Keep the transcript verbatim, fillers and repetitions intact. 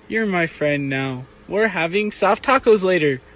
You're my friend now. We're having soft tacos later.